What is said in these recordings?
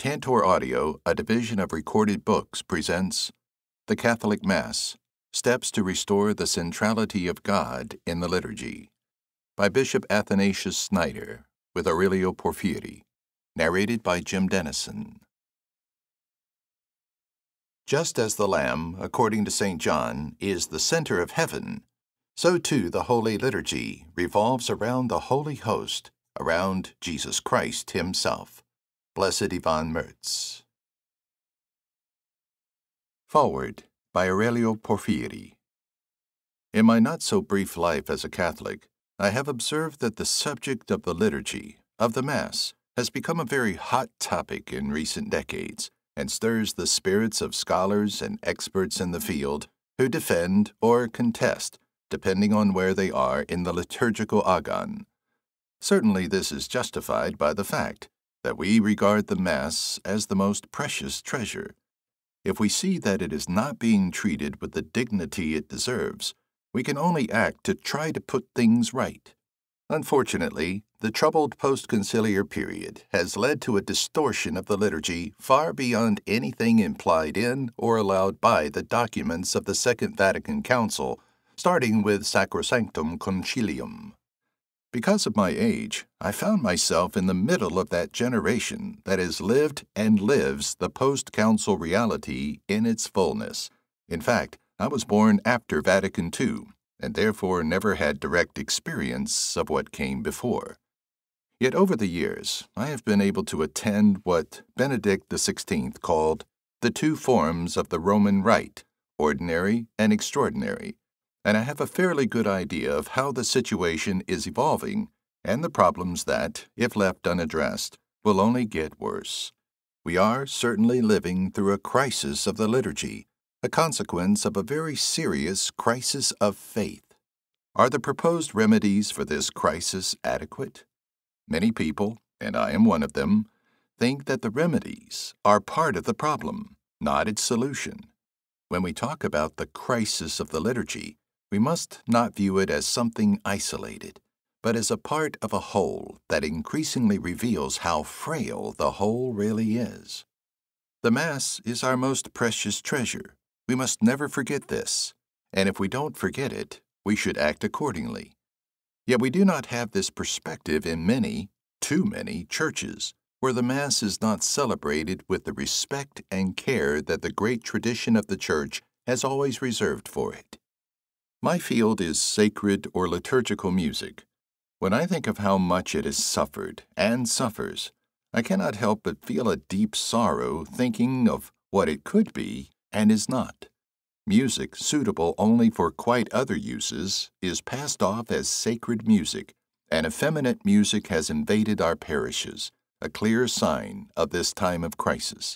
Tantor Audio, a division of Recorded Books, presents The Catholic Mass, Steps to Restore the Centrality of God in the Liturgy, by Bishop Athanasius Schneider, with Aurelio Porfiri, narrated by Jim Denison. Just as the Lamb, according to St. John, is the center of heaven, so too the Holy Liturgy revolves around the Holy Host, around Jesus Christ Himself. Blessed Ivan Mertz. Forward by Aurelio Porfiri. In my not-so-brief life as a Catholic, I have observed that the subject of the liturgy, of the Mass, has become a very hot topic in recent decades and stirs the spirits of scholars and experts in the field who defend or contest, depending on where they are in the liturgical agon. Certainly this is justified by the fact that we regard the Mass as the most precious treasure. If we see that it is not being treated with the dignity it deserves, we can only act to try to put things right. Unfortunately, the troubled post-conciliar period has led to a distortion of the liturgy far beyond anything implied in or allowed by the documents of the Second Vatican Council, starting with Sacrosanctum Concilium. Because of my age, I found myself in the middle of that generation that has lived and lives the post-council reality in its fullness. In fact, I was born after Vatican II, and therefore never had direct experience of what came before. Yet over the years, I have been able to attend what Benedict XVI called the two forms of the Roman Rite, ordinary and extraordinary, and I have a fairly good idea of how the situation is evolving and the problems that, if left unaddressed, will only get worse. We are certainly living through a crisis of the liturgy, a consequence of a very serious crisis of faith. Are the proposed remedies for this crisis adequate? Many people, and I am one of them, think that the remedies are part of the problem, not its solution. When we talk about the crisis of the liturgy, we must not view it as something isolated, but as a part of a whole that increasingly reveals how frail the whole really is. The Mass is our most precious treasure. We must never forget this, and if we don't forget it, we should act accordingly. Yet we do not have this perspective in many, too many, churches, where the Mass is not celebrated with the respect and care that the great tradition of the Church has always reserved for it. My field is sacred or liturgical music. When I think of how much it has suffered and suffers, I cannot help but feel a deep sorrow thinking of what it could be and is not. Music suitable only for quite other uses is passed off as sacred music, and effeminate music has invaded our parishes, a clear sign of this time of crisis.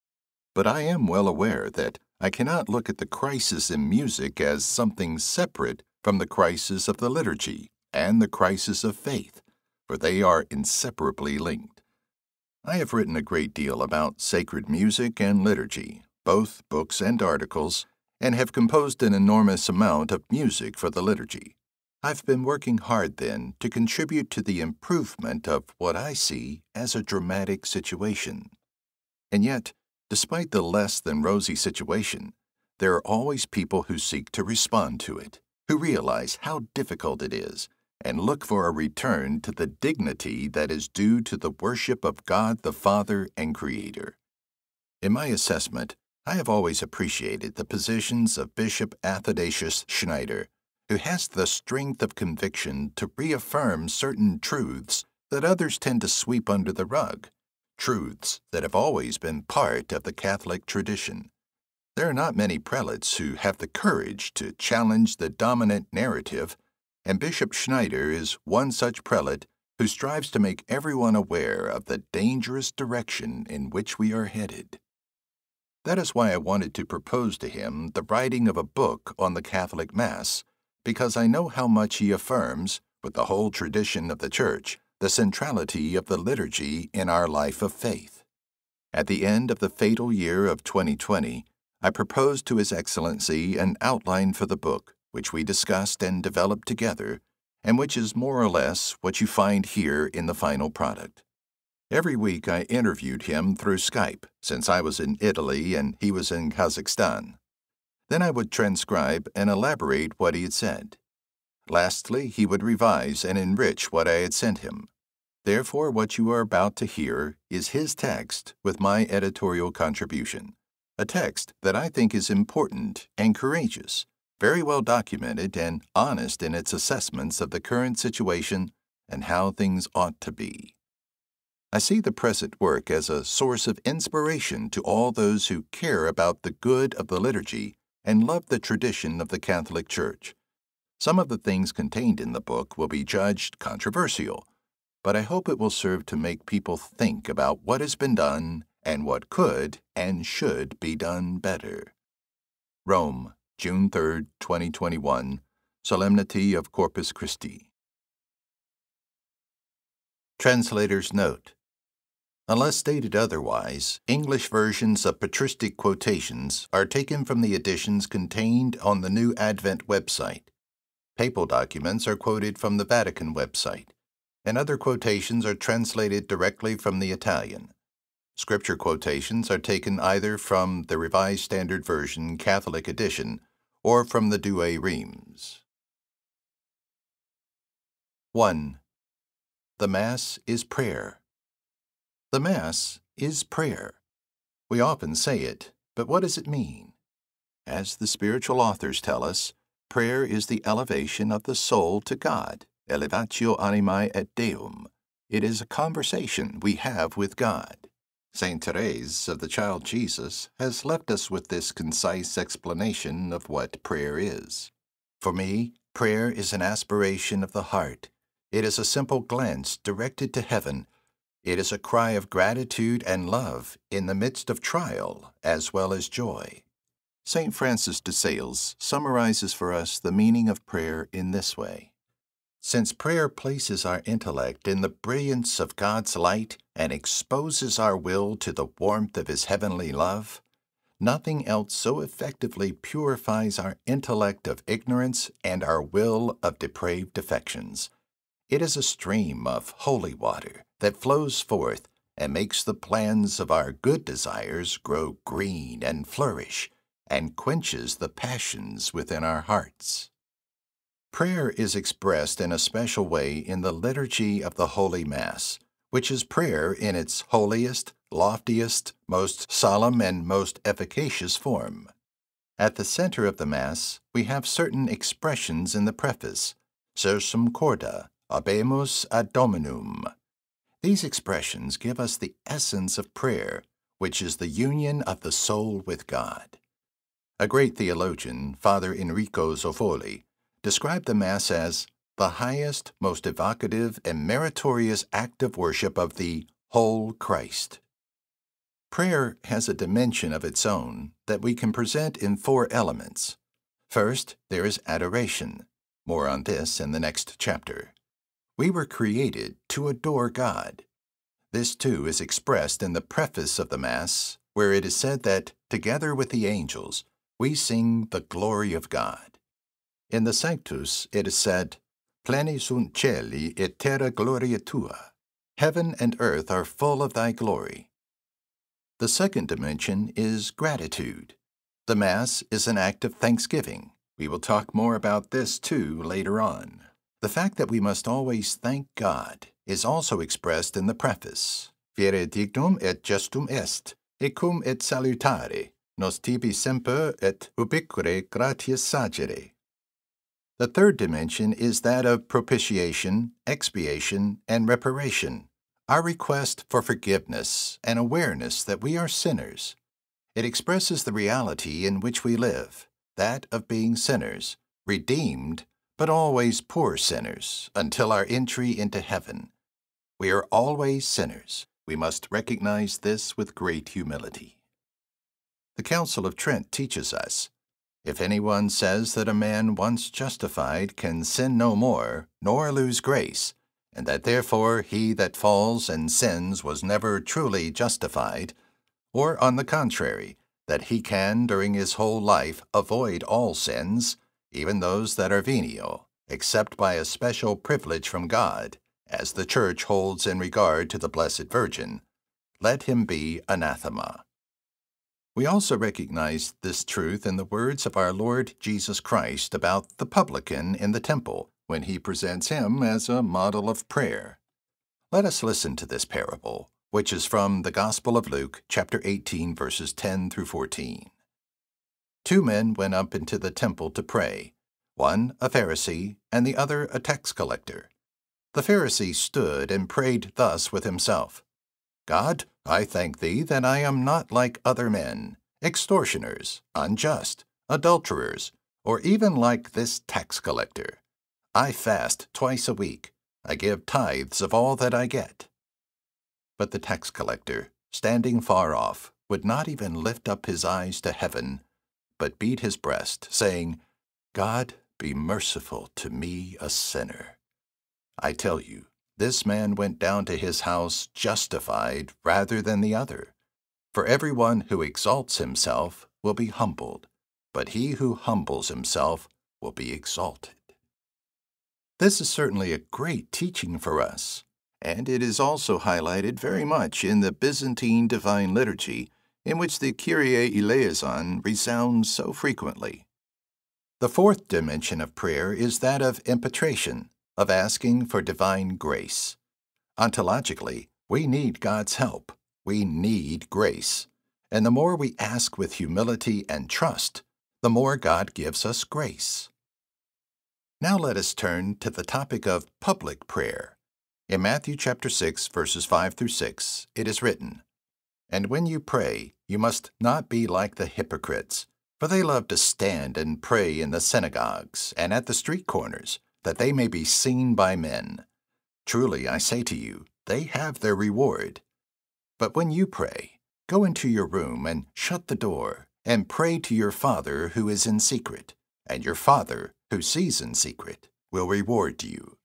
But I am well aware that I cannot look at the crisis in music as something separate from the crisis of the liturgy and the crisis of faith, for they are inseparably linked. I have written a great deal about sacred music and liturgy, both books and articles, and have composed an enormous amount of music for the liturgy. I've been working hard then to contribute to the improvement of what I see as a dramatic situation. And yet, despite the less than rosy situation, there are always people who seek to respond to it, who realize how difficult it is, and look for a return to the dignity that is due to the worship of God the Father and Creator. In my assessment, I have always appreciated the positions of Bishop Athanasius Schneider, who has the strength of conviction to reaffirm certain truths that others tend to sweep under the rug. Truths that have always been part of the Catholic tradition. There are not many prelates who have the courage to challenge the dominant narrative, and Bishop Schneider is one such prelate who strives to make everyone aware of the dangerous direction in which we are headed. That is why I wanted to propose to him the writing of a book on the Catholic Mass, because I know how much he affirms, with the whole tradition of the Church, the centrality of the liturgy in our life of faith. At the end of the fatal year of 2020, I proposed to His Excellency an outline for the book, which we discussed and developed together, and which is more or less what you find here in the final product. Every week I interviewed him through Skype, since I was in Italy and he was in Kazakhstan. Then I would transcribe and elaborate what he had said. Lastly, he would revise and enrich what I had sent him. Therefore, what you are about to hear is his text with my editorial contribution, a text that I think is important and courageous, very well documented and honest in its assessments of the current situation and how things ought to be. I see the present work as a source of inspiration to all those who care about the good of the liturgy and love the tradition of the Catholic Church. Some of the things contained in the book will be judged controversial, but I hope it will serve to make people think about what has been done and what could and should be done better. Rome, June 3, 2021, Solemnity of Corpus Christi. Translator's Note: unless stated otherwise, English versions of patristic quotations are taken from the editions contained on the New Advent website. Papal documents are quoted from the Vatican website, and other quotations are translated directly from the Italian. Scripture quotations are taken either from the Revised Standard Version Catholic edition or from the Douay Rheims. 1. The Mass is prayer. The Mass is prayer. We often say it, but what does it mean? As the spiritual authors tell us, prayer is the elevation of the soul to God, elevatio animae et Deum. It is a conversation we have with God. Saint Therese of the Child Jesus has left us with this concise explanation of what prayer is. For me, prayer is an aspiration of the heart. It is a simple glance directed to heaven. It is a cry of gratitude and love in the midst of trial as well as joy. St. Francis de Sales summarizes for us the meaning of prayer in this way. Since prayer places our intellect in the brilliance of God's light and exposes our will to the warmth of His heavenly love, nothing else so effectively purifies our intellect of ignorance and our will of depraved affections. It is a stream of holy water that flows forth and makes the plans of our good desires grow green and flourish, and quenches the passions within our hearts. Prayer is expressed in a special way in the liturgy of the Holy Mass, which is prayer in its holiest, loftiest, most solemn, and most efficacious form. At the center of the Mass, we have certain expressions in the preface, Sursum corda, habemus ad Dominum. These expressions give us the essence of prayer, which is the union of the soul with God. A great theologian, Father Enrico Zoffoli, described the Mass as the highest, most evocative, and meritorious act of worship of the whole Christ. Prayer has a dimension of its own that we can present in 4 elements. First, there is adoration. More on this in the next chapter. We were created to adore God. This, too, is expressed in the preface of the Mass, where it is said that, together with the angels, we sing the glory of God. In the Sanctus, it is said, Pleni sunt caeli et terra gloria tua. Heaven and earth are full of thy glory. The second dimension is gratitude. The Mass is an act of thanksgiving. We will talk more about this, too, later on. The fact that we must always thank God is also expressed in the preface. Fiere dignum et justum est, et cum et salutare, nos tibi semper et ubique gratias sagere. The third dimension is that of propitiation, expiation, and reparation, our request for forgiveness and awareness that we are sinners. It expresses the reality in which we live, that of being sinners, redeemed, but always poor sinners, until our entry into heaven. We are always sinners. We must recognize this with great humility. The Council of Trent teaches us, if anyone says that a man once justified can sin no more, nor lose grace, and that therefore he that falls and sins was never truly justified, or on the contrary, that he can during his whole life avoid all sins, even those that are venial, except by a special privilege from God, as the Church holds in regard to the Blessed Virgin, let him be anathema. We also recognize this truth in the words of our Lord Jesus Christ about the publican in the temple when he presents him as a model of prayer. Let us listen to this parable, which is from the Gospel of Luke, chapter 18, verses 10 through 14. 2 men went up into the temple to pray, one a Pharisee and the other a tax collector. The Pharisee stood and prayed thus with himself, God, I thank thee that I am not like other men, extortioners, unjust, adulterers, or even like this tax collector. I fast twice a week. I give tithes of all that I get. But the tax collector, standing far off, would not even lift up his eyes to heaven, but beat his breast, saying, God, be merciful to me, a sinner. I tell you, this man went down to his house justified rather than the other. For everyone who exalts himself will be humbled, but he who humbles himself will be exalted. This is certainly a great teaching for us, and it is also highlighted very much in the Byzantine Divine Liturgy, in which the Kyrie eleison resounds so frequently. The fourth dimension of prayer is that of impetration, of asking for divine grace. Ontologically, we need God's help. We need grace. And the more we ask with humility and trust, the more God gives us grace. Now let us turn to the topic of public prayer. In Matthew chapter 6, verses 5 through 6, it is written, And when you pray, you must not be like the hypocrites, for they love to stand and pray in the synagogues and at the street corners, that they may be seen by men. Truly, I say to you, they have their reward. But when you pray, go into your room and shut the door, and pray to your Father who is in secret, and your Father who sees in secret will reward you.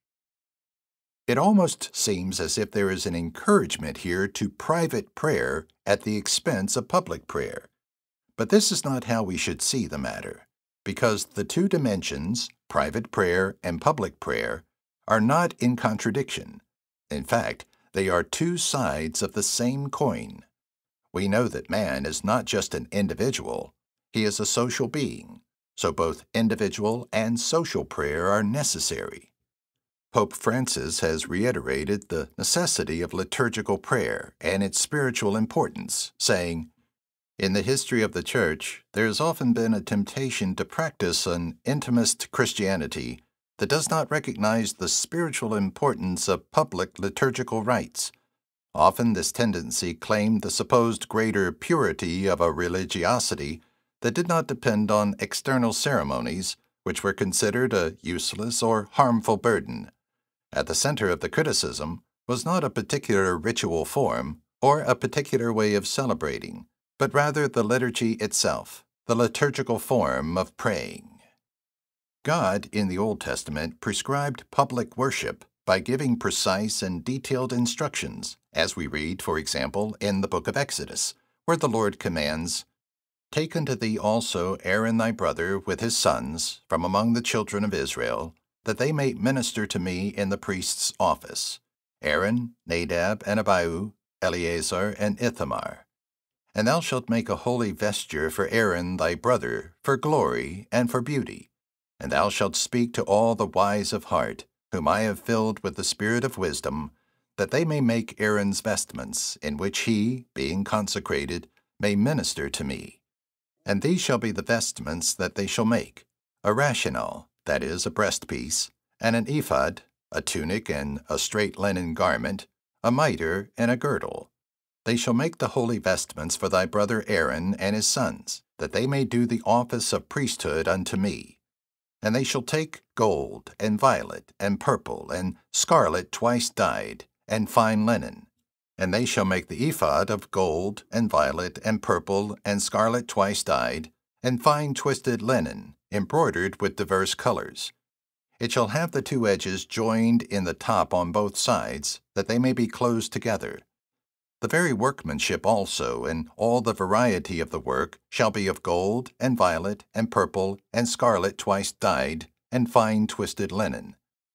It almost seems as if there is an encouragement here to private prayer at the expense of public prayer. But this is not how we should see the matter, because the two dimensions, private prayer and public prayer, are not in contradiction. In fact, they are two sides of the same coin. We know that man is not just an individual, he is a social being, so both individual and social prayer are necessary. Pope Francis has reiterated the necessity of liturgical prayer and its spiritual importance, saying, In the history of the Church, there has often been a temptation to practice an intimist Christianity that does not recognize the spiritual importance of public liturgical rites. Often this tendency claimed the supposed greater purity of a religiosity that did not depend on external ceremonies, which were considered a useless or harmful burden. At the center of the criticism was not a particular ritual form or a particular way of celebrating, but rather the liturgy itself, the liturgical form of praying. God, in the Old Testament, prescribed public worship by giving precise and detailed instructions, as we read, for example, in the book of Exodus, where the Lord commands, Take unto thee also Aaron thy brother with his sons from among the children of Israel, that they may minister to me in the priest's office, Aaron, Nadab, and Abihu, Eleazar, and Ithamar. And thou shalt make a holy vesture for Aaron thy brother, for glory and for beauty. And thou shalt speak to all the wise of heart, whom I have filled with the spirit of wisdom, that they may make Aaron's vestments, in which he, being consecrated, may minister to me. And these shall be the vestments that they shall make, a rational, that is, a breastpiece, and an ephod, a tunic and a straight linen garment, a mitre and a girdle. They shall make the holy vestments for thy brother Aaron and his sons, that they may do the office of priesthood unto me. And they shall take gold, and violet, and purple, and scarlet twice dyed, and fine linen. And they shall make the ephod of gold, and violet, and purple, and scarlet twice dyed, and fine twisted linen, embroidered with diverse colors. It shall have the two edges joined in the top on both sides, that they may be closed together. The very workmanship also, and all the variety of the work, shall be of gold, and violet, and purple, and scarlet twice dyed, and fine twisted linen.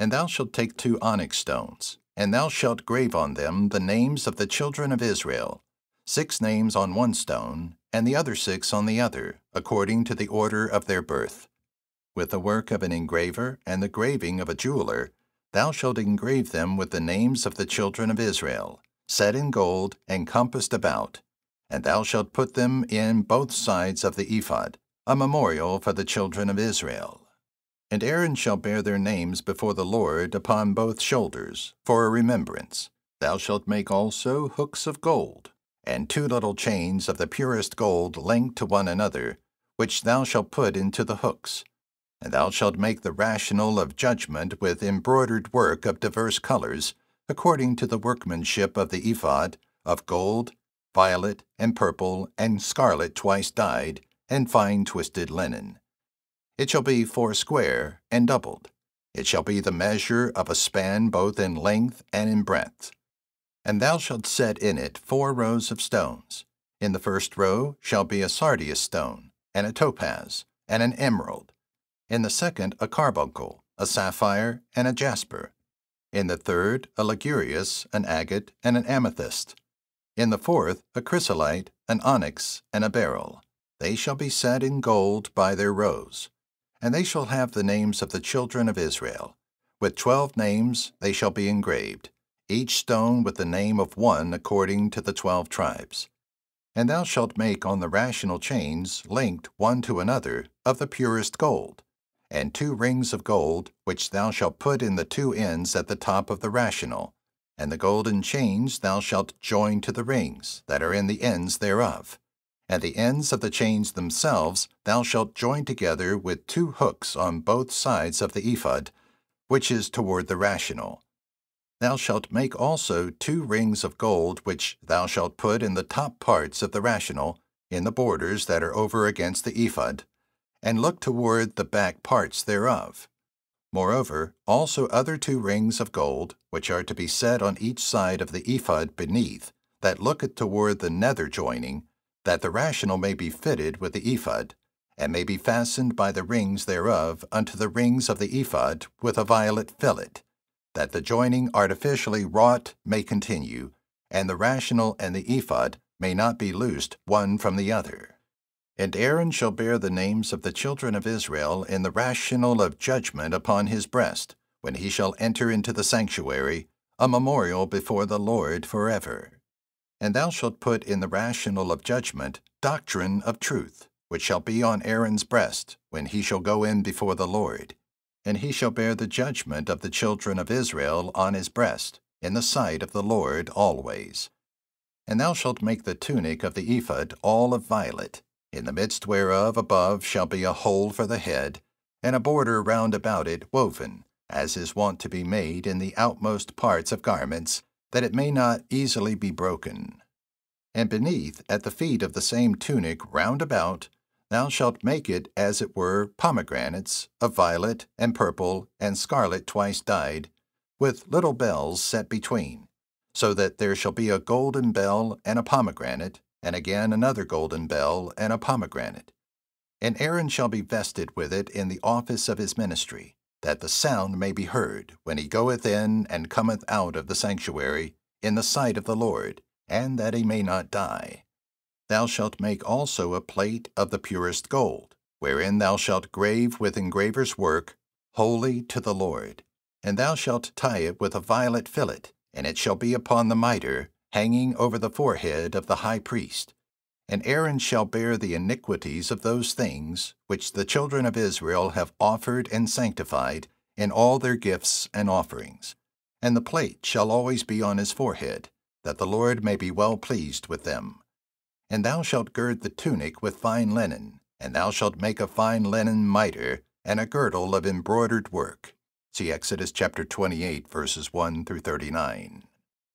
And thou shalt take 2 onyx stones, and thou shalt grave on them the names of the children of Israel, 6 names on one stone, and the other 6 on the other, according to the order of their birth. With the work of an engraver and the graving of a jeweler, thou shalt engrave them with the names of the children of Israel, set in gold and compassed about, and thou shalt put them in both sides of the ephod, a memorial for the children of Israel. And Aaron shall bear their names before the Lord upon both shoulders, for a remembrance. Thou shalt make also hooks of gold, and 2 little chains of the purest gold linked to one another, which thou shalt put into the hooks. And thou shalt make the rational of judgment with embroidered work of diverse colors, according to the workmanship of the ephod, of gold, violet, and purple, and scarlet twice dyed, and fine twisted linen. It shall be 4 square and doubled. It shall be the measure of a span both in length and in breadth. And thou shalt set in it 4 rows of stones. In the first row shall be a sardius stone, and a topaz, and an emerald. In the second a carbuncle, a sapphire, and a jasper. In the third a ligurius, an agate, and an amethyst. In the fourth a chrysolite, an onyx, and a beryl. They shall be set in gold by their rows. And they shall have the names of the children of Israel. With 12 names they shall be engraved, each stone with the name of one according to the 12 tribes. And thou shalt make on the rational chains, linked one to another, of the purest gold, and 2 rings of gold, which thou shalt put in the 2 ends at the top of the rational. And the golden chains thou shalt join to the rings that are in the ends thereof. And the ends of the chains themselves thou shalt join together with 2 hooks on both sides of the ephod, which is toward the rational. Thou shalt make also 2 rings of gold, which thou shalt put in the top parts of the rational, in the borders that are over against the ephod, and look toward the back parts thereof. Moreover, also other 2 rings of gold, which are to be set on each side of the ephod beneath, that looketh toward the nether joining, that the rational may be fitted with the ephod, and may be fastened by the rings thereof unto the rings of the ephod with a violet fillet, that the joining artificially wrought may continue, and the rational and the ephod may not be loosed one from the other. And Aaron shall bear the names of the children of Israel in the rational of judgment upon his breast, when he shall enter into the sanctuary, a memorial before the Lord forever. And thou shalt put in the rational of judgment doctrine of truth, which shall be on Aaron's breast, when he shall go in before the Lord. And he shall bear the judgment of the children of Israel on his breast, in the sight of the Lord always. And thou shalt make the tunic of the ephod all of violet, in the midst whereof above shall be a hole for the head, and a border round about it woven, as is wont to be made in the outmost parts of garments, that it may not easily be broken. And beneath, at the feet of the same tunic round about, thou shalt make it as it were pomegranates of violet and purple and scarlet twice dyed, with little bells set between, so that there shall be a golden bell and a pomegranate, and again another golden bell and a pomegranate. And Aaron shall be vested with it in the office of his ministry, that the sound may be heard when he goeth in and cometh out of the sanctuary in the sight of the Lord, and that he may not die. Thou shalt make also a plate of the purest gold, wherein thou shalt grave with engraver's work, Holy to the Lord. And thou shalt tie it with a violet fillet, and it shall be upon the mitre, hanging over the forehead of the high priest. And Aaron shall bear the iniquities of those things which the children of Israel have offered and sanctified in all their gifts and offerings. And the plate shall always be on his forehead, that the Lord may be well pleased with them. And thou shalt gird the tunic with fine linen, and thou shalt make a fine linen mitre, and a girdle of embroidered work. See Exodus chapter 28, verses 1 through 39.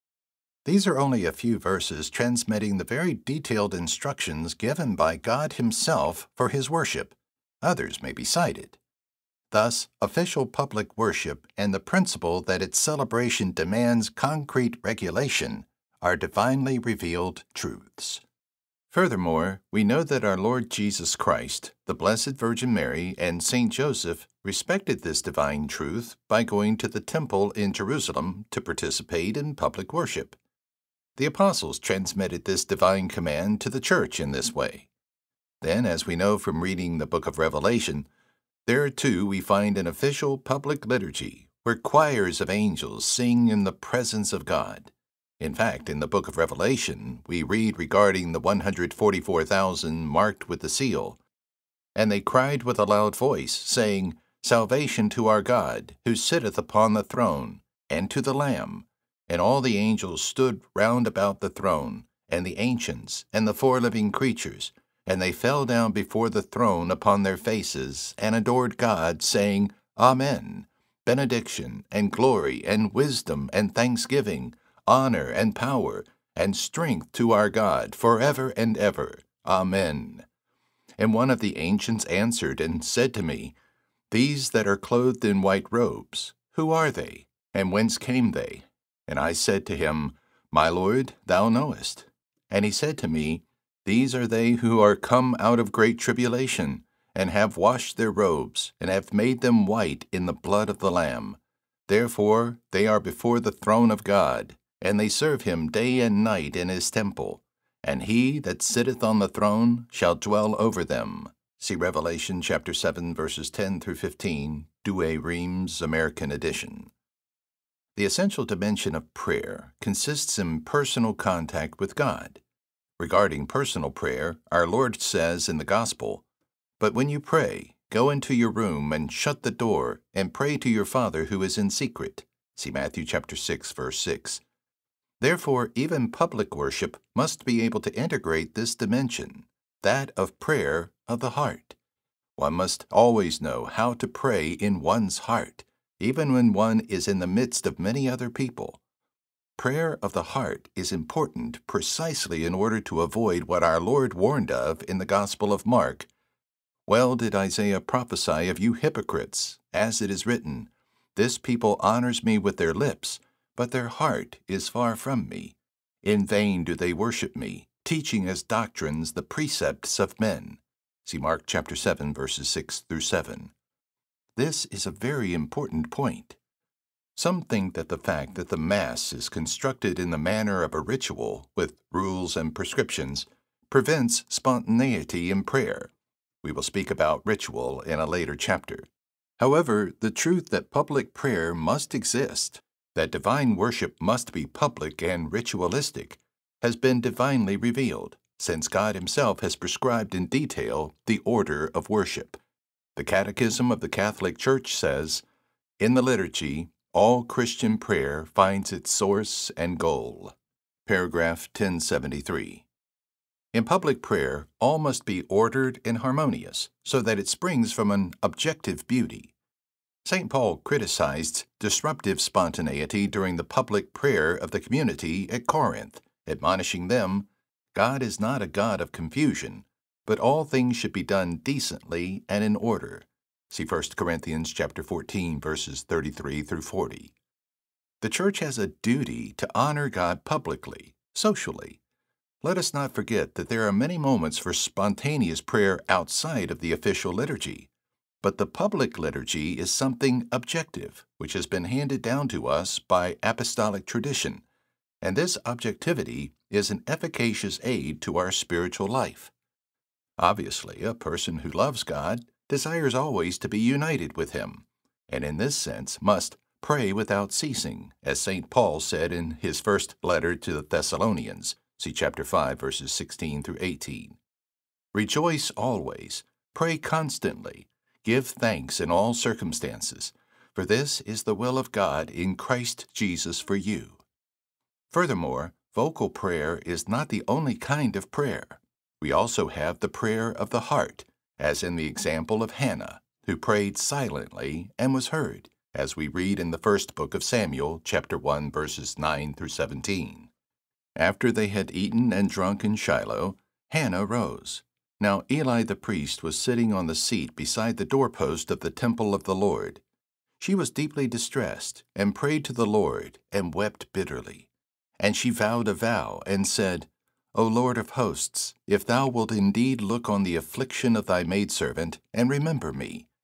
These are only a few verses transmitting the very detailed instructions given by God Himself for His worship. Others may be cited. Thus, official public worship and the principle that its celebration demands concrete regulation are divinely revealed truths. Furthermore, we know that our Lord Jesus Christ, the Blessed Virgin Mary, and Saint Joseph respected this divine truth by going to the temple in Jerusalem to participate in public worship. The apostles transmitted this divine command to the church in this way. Then, as we know from reading the book of Revelation, there too we find an official public liturgy where choirs of angels sing in the presence of God. In fact, in the book of Revelation, we read regarding the 144,000 marked with the seal, "And they cried with a loud voice, saying, Salvation to our God, who sitteth upon the throne, and to the Lamb. And all the angels stood round about the throne, and the ancients, and the 4 living creatures, and they fell down before the throne upon their faces, and adored God, saying, Amen. Benediction, and glory, and wisdom, and thanksgiving, honor, and power, and strength to our God, forever and ever. Amen. And one of the ancients answered and said to me, These that are clothed in white robes, who are they, and whence came they? And I said to him, My Lord, thou knowest. And he said to me, These are they who are come out of great tribulation, and have washed their robes, and have made them white in the blood of the Lamb. Therefore they are before the throne of God, and they serve him day and night in his temple. And he that sitteth on the throne shall dwell over them. See Revelation chapter 7, verses 10 through 15, Douay Rheims, American edition. The essential dimension of prayer consists in personal contact with God. Regarding personal prayer, our Lord says in the Gospel, But when you pray, go into your room and shut the door, and pray to your Father who is in secret. See Matthew chapter 6, verse 6. Therefore, even public worship must be able to integrate this dimension, that of prayer of the heart. One must always know how to pray in one's heart, even when one is in the midst of many other people. Prayer of the heart is important precisely in order to avoid what our Lord warned of in the Gospel of Mark. Well did Isaiah prophesy of you hypocrites, as it is written, This people honors me with their lips, but their heart is far from me. In vain do they worship me, teaching as doctrines the precepts of men. See Mark chapter 7, verses 6 through 7. This is a very important point. Some think that the fact that the Mass is constructed in the manner of a ritual, with rules and prescriptions, prevents spontaneity in prayer. We will speak about ritual in a later chapter. However, the truth that public prayer must exist, that divine worship must be public and ritualistic, has been divinely revealed, since God Himself has prescribed in detail the order of worship. The Catechism of the Catholic Church says, In the liturgy, all Christian prayer finds its source and goal. Paragraph 1073. In public prayer, all must be ordered and harmonious, so that it springs from an objective beauty. St. Paul criticized disruptive spontaneity during the public prayer of the community at Corinth, admonishing them, God is not a God of confusion, but all things should be done decently and in order. See 1 Corinthians chapter 14, verses 33 through 40. The Church has a duty to honor God publicly, socially. Let us not forget that there are many moments for spontaneous prayer outside of the official liturgy. But the public liturgy is something objective, which has been handed down to us by apostolic tradition, and this objectivity is an efficacious aid to our spiritual life. Obviously, a person who loves God desires always to be united with Him, and in this sense must pray without ceasing, as St. Paul said in his first letter to the Thessalonians, see chapter 5, verses 16 through 18. Rejoice always, pray constantly, give thanks in all circumstances, for this is the will of God in Christ Jesus for you. Furthermore, vocal prayer is not the only kind of prayer. We also have the prayer of the heart, as in the example of Hannah, who prayed silently and was heard, as we read in the first book of Samuel, chapter 1, verses 9 through 17. After they had eaten and drunk in Shiloh, Hannah rose. Now Eli the priest was sitting on the seat beside the doorpost of the temple of the Lord. She was deeply distressed, and prayed to the Lord, and wept bitterly. And she vowed a vow, and said, O Lord of hosts, if thou wilt indeed look on the affliction of thy maidservant, and remember me,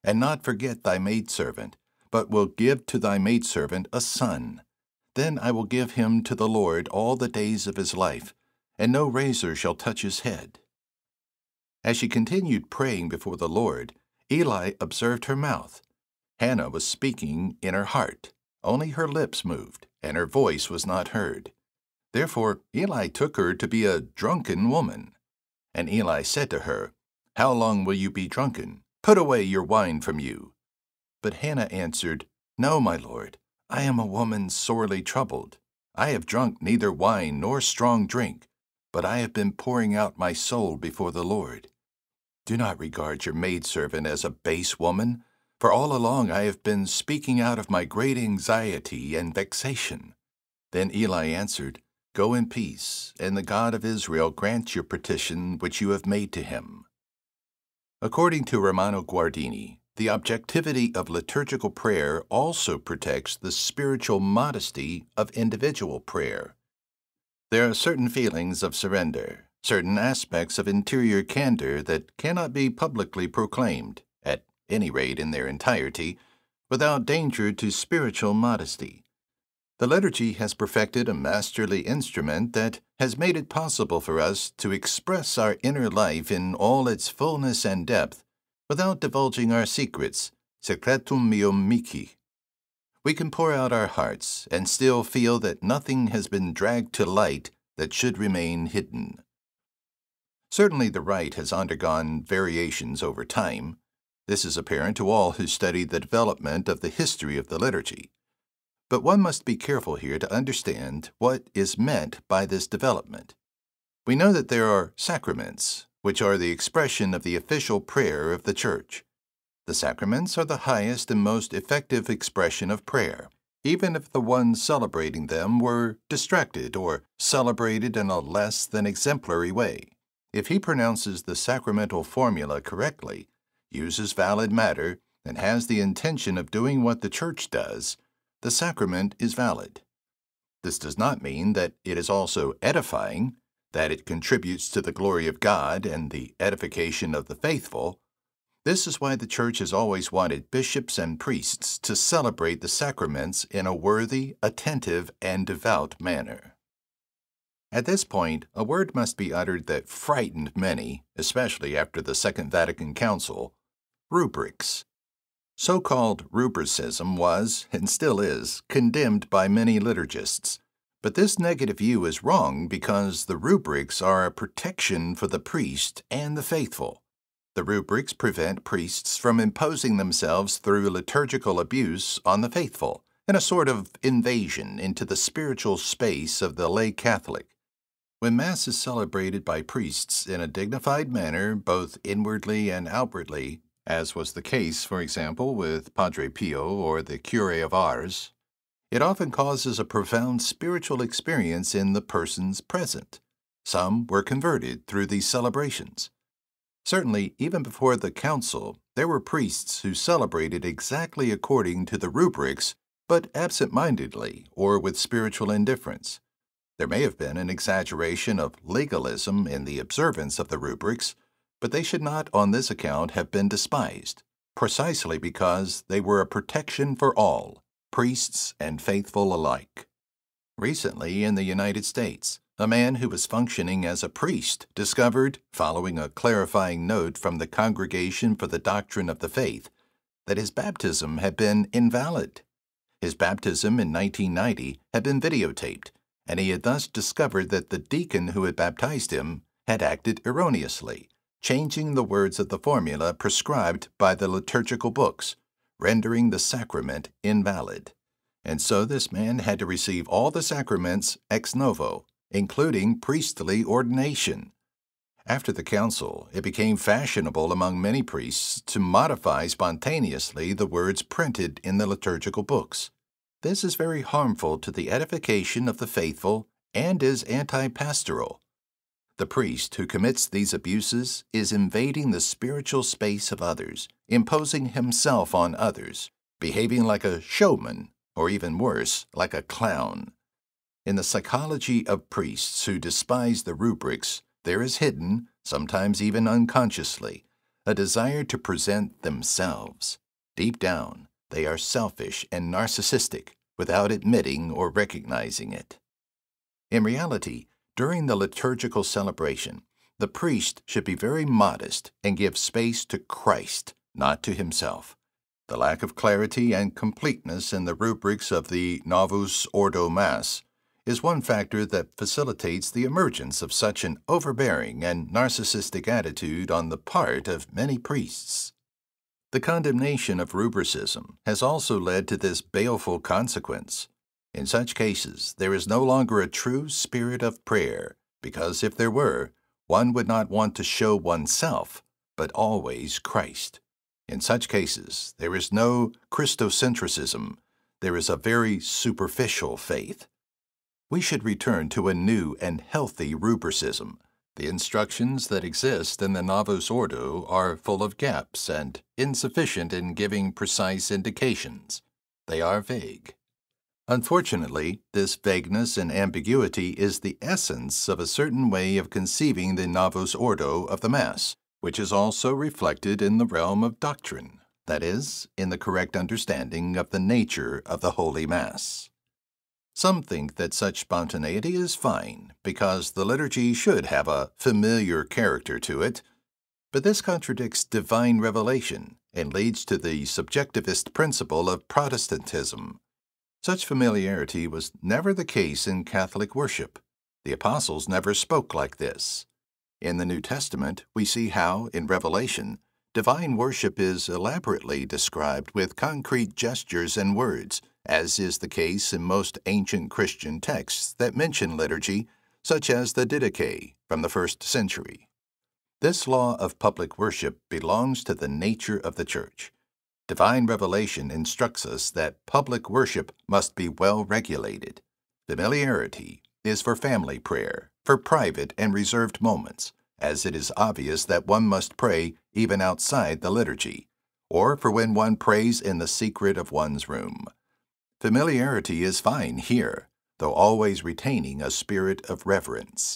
and not forget thy maidservant, but will give to thy maidservant a son. Then I will give him to the Lord all the days of his life, and no razor shall touch his head." As she continued praying before the Lord, Eli observed her mouth. Hannah was speaking in her heart. Only her lips moved, and her voice was not heard. Therefore Eli took her to be a drunken woman. And Eli said to her, "How long will you be drunken? Put away your wine from you." But Hannah answered, "No, my lord, I am a woman sorely troubled. I have drunk neither wine nor strong drink, but I have been pouring out my soul before the Lord. Do not regard your maidservant as a base woman, for all along I have been speaking out of my great anxiety and vexation." Then Eli answered, "Go in peace, and the God of Israel grant your petition which you have made to him." According to Romano Guardini, the objectivity of liturgical prayer also protects the spiritual modesty of individual prayer. There are certain feelings of surrender, certain aspects of interior candor that cannot be publicly proclaimed, at any rate in their entirety, without danger to spiritual modesty. The liturgy has perfected a masterly instrument that has made it possible for us to express our inner life in all its fullness and depth without divulging our secrets, secretum meum mihi. We can pour out our hearts and still feel that nothing has been dragged to light that should remain hidden. Certainly the rite has undergone variations over time. This is apparent to all who study the development of the history of the liturgy. But one must be careful here to understand what is meant by this development. We know that there are sacraments, which are the expression of the official prayer of the Church. The sacraments are the highest and most effective expression of prayer, even if the one celebrating them were distracted or celebrated in a less than exemplary way. If he pronounces the sacramental formula correctly, uses valid matter, and has the intention of doing what the Church does, the sacrament is valid. This does not mean that it is also edifying, that it contributes to the glory of God and the edification of the faithful. This is why the Church has always wanted bishops and priests to celebrate the sacraments in a worthy, attentive, and devout manner. At this point, a word must be uttered that frightened many, especially after the Second Vatican Council: rubrics. So-called rubricism was, and still is, condemned by many liturgists. But this negative view is wrong because the rubrics are a protection for the priest and the faithful. The rubrics prevent priests from imposing themselves through liturgical abuse on the faithful, in a sort of invasion into the spiritual space of the lay Catholic. When Mass is celebrated by priests in a dignified manner, both inwardly and outwardly, as was the case, for example, with Padre Pio or the Curé of Ars, it often causes a profound spiritual experience in the persons present. Some were converted through these celebrations. Certainly, even before the Council, there were priests who celebrated exactly according to the rubrics, but absent-mindedly or with spiritual indifference. There may have been an exaggeration of legalism in the observance of the rubrics, but they should not on this account have been despised, precisely because they were a protection for all, priests and faithful alike. Recently, in the United States, a man who was functioning as a priest discovered, following a clarifying note from the Congregation for the Doctrine of the Faith, that his baptism had been invalid. His baptism in 1990 had been videotaped, and he had thus discovered that the deacon who had baptized him had acted erroneously, changing the words of the formula prescribed by the liturgical books, rendering the sacrament invalid. And so this man had to receive all the sacraments ex novo, including priestly ordination. After the Council, it became fashionable among many priests to modify spontaneously the words printed in the liturgical books. This is very harmful to the edification of the faithful and is anti-pastoral. The priest who commits these abuses is invading the spiritual space of others, imposing himself on others, behaving like a showman, or even worse, like a clown. In the psychology of priests who despise the rubrics, there is hidden, sometimes even unconsciously, a desire to present themselves. Deep down, they are selfish and narcissistic without admitting or recognizing it. In reality, during the liturgical celebration, the priest should be very modest and give space to Christ, not to himself. The lack of clarity and completeness in the rubrics of the Novus Ordo Mass is one factor that facilitates the emergence of such an overbearing and narcissistic attitude on the part of many priests. The condemnation of rubricism has also led to this baleful consequence. In such cases, there is no longer a true spirit of prayer, because if there were, one would not want to show oneself, but always Christ. In such cases, there is no Christocentrism. There is a very superficial faith. We should return to a new and healthy rubricism. The instructions that exist in the Novus Ordo are full of gaps and insufficient in giving precise indications. They are vague. Unfortunately, this vagueness and ambiguity is the essence of a certain way of conceiving the Novus Ordo of the Mass, which is also reflected in the realm of doctrine, that is, in the correct understanding of the nature of the Holy Mass. Some think that such spontaneity is fine, because the liturgy should have a familiar character to it, but this contradicts divine revelation and leads to the subjectivist principle of Protestantism. Such familiarity was never the case in Catholic worship. The apostles never spoke like this. In the New Testament, we see how, in Revelation, divine worship is elaborately described with concrete gestures and words, as is the case in most ancient Christian texts that mention liturgy, such as the Didache from the 1st century. This law of public worship belongs to the nature of the Church. Divine revelation instructs us that public worship must be well regulated. Familiarity is for family prayer, for private and reserved moments, as it is obvious that one must pray even outside the liturgy, or for when one prays in the secret of one's room. Familiarity is fine here, though always retaining a spirit of reverence.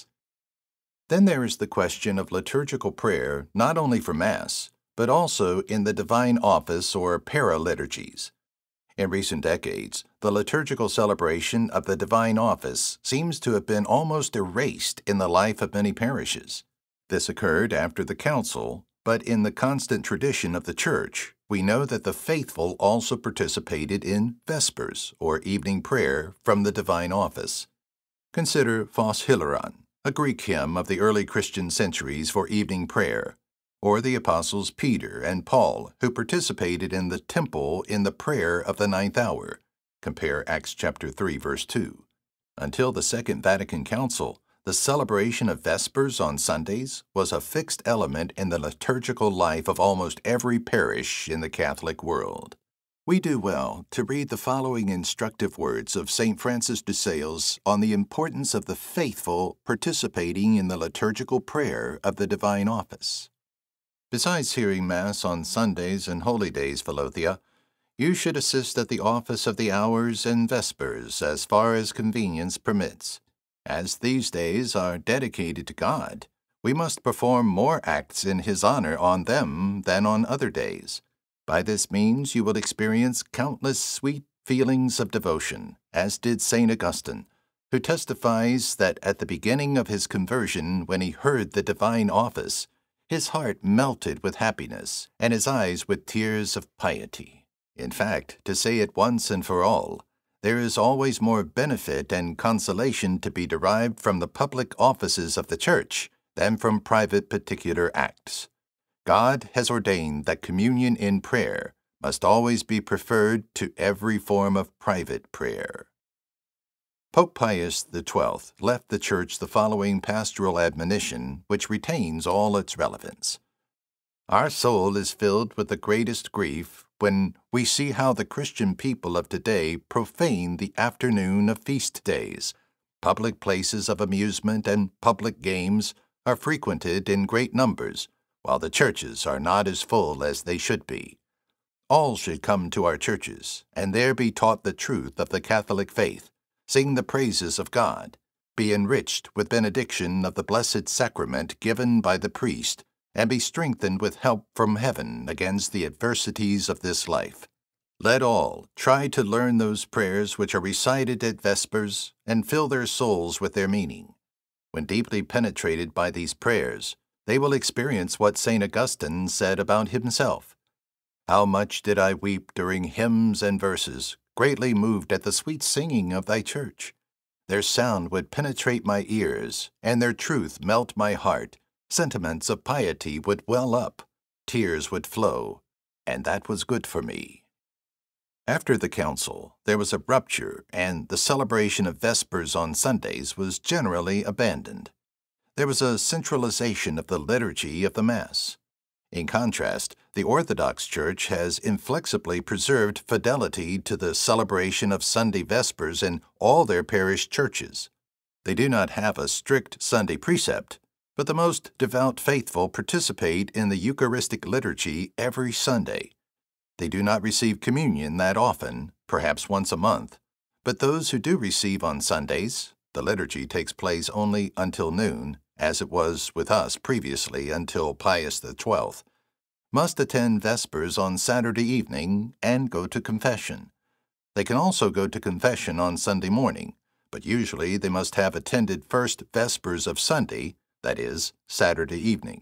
Then there is the question of liturgical prayer not only for Mass, but also in the divine office or paraliturgies. In recent decades, the liturgical celebration of the divine office seems to have been almost erased in the life of many parishes. This occurred after the Council, but in the constant tradition of the Church, we know that the faithful also participated in Vespers, or evening prayer from the divine office. Consider Phos Hilaron, a Greek hymn of the early Christian centuries for evening prayer, or the apostles Peter and Paul, who participated in the temple in the prayer of the 9th hour. Compare Acts chapter 3, verse 2. Until the Second Vatican Council, the celebration of Vespers on Sundays was a fixed element in the liturgical life of almost every parish in the Catholic world. We do well to read the following instructive words of St. Francis de Sales on the importance of the faithful participating in the liturgical prayer of the divine office. Besides hearing Mass on Sundays and holy days, Philothea, you should assist at the office of the Hours and Vespers as far as convenience permits. As these days are dedicated to God, we must perform more acts in His honor on them than on other days. By this means you will experience countless sweet feelings of devotion, as did St. Augustine, who testifies that at the beginning of his conversion, when he heard the divine office, his heart melted with happiness, and his eyes with tears of piety. In fact, to say it once and for all, there is always more benefit and consolation to be derived from the public offices of the Church than from private particular acts. God has ordained that communion in prayer must always be preferred to every form of private prayer. Pope Pius XII left the Church the following pastoral admonition, which retains all its relevance. Our soul is filled with the greatest grief when we see how the Christian people of today profane the afternoon of feast days. Public places of amusement and public games are frequented in great numbers, while the churches are not as full as they should be. All should come to our churches, and there be taught the truth of the Catholic faith, sing the praises of God, be enriched with benediction of the blessed sacrament given by the priest, and be strengthened with help from heaven against the adversities of this life. Let all try to learn those prayers which are recited at Vespers and fill their souls with their meaning. When deeply penetrated by these prayers, they will experience what St. Augustine said about himself. How much did I weep during hymns and verses, greatly moved at the sweet singing of thy church. Their sound would penetrate my ears, and their truth melt my heart. Sentiments of piety would well up, tears would flow, and that was good for me. After the council, there was a rupture, and the celebration of Vespers on Sundays was generally abandoned. There was a centralization of the liturgy of the Mass. In contrast, the Orthodox Church has inflexibly preserved fidelity to the celebration of Sunday Vespers in all their parish churches. They do not have a strict Sunday precept, but the most devout faithful participate in the Eucharistic liturgy every Sunday. They do not receive communion that often, perhaps once a month, but those who do receive on Sundays, the liturgy takes place only until noon, as it was with us previously until Pius XII, must attend Vespers on Saturday evening and go to confession. They can also go to confession on Sunday morning, but usually they must have attended first Vespers of Sunday, that is, Saturday evening.